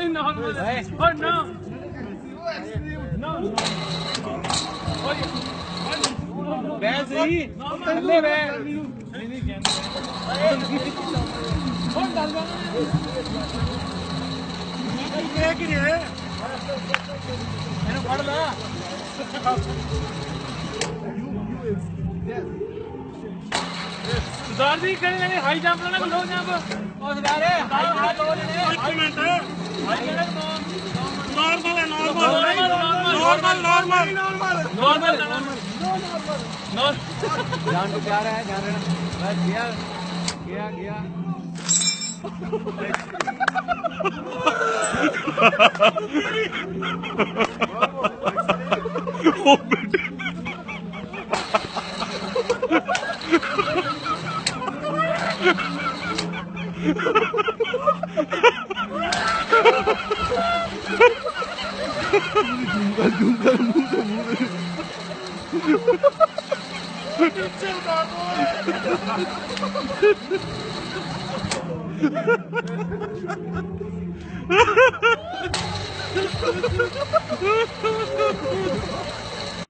normal. Oh no. No. बैठ सही थल्ले बैठ नहीं कहने कौन डाल रहा है कि रे मैंने पढ़ ला सरदार जी करेंगे हाई जंप लेना लो जंप और सरदार है हाई लो लेने 1 मिनट हाई नॉर्मल है नॉर्मल जान को प्यार है ध्यान रखना बस गया गया गया ओ बेटे जूंगा मुंह